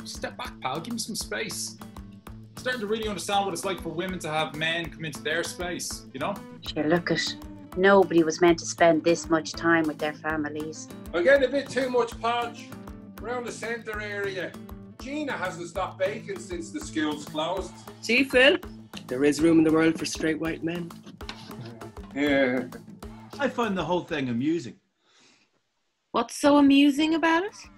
step back, pal. Give me some space. I'm starting to really understand what it's like for women to have men come into their space, you know? Sure, look at. Nobody was meant to spend this much time with their families. I'm getting a bit too much punch around the centre area. Gina hasn't stopped baking since the school's closed. See, Phil? There is room in the world for straight white men. Yeah. I find the whole thing amusing. What's so amusing about it?